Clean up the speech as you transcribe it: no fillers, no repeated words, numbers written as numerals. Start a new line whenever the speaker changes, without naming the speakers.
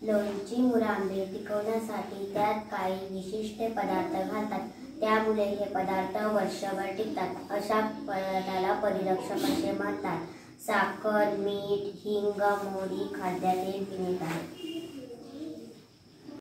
लोणची मुरांबे टिकवण्यासाठी त्यात काही विशिष्ट पदार्थ घालतात, त्यामुळे हे पदार्थ वर्षभर टिकतात। अशा पदार्थाला परिरक्षक असे म्हणतात। साखर, मीठ, हिंग, मोहरी, खाद्यतेल, विनेगर।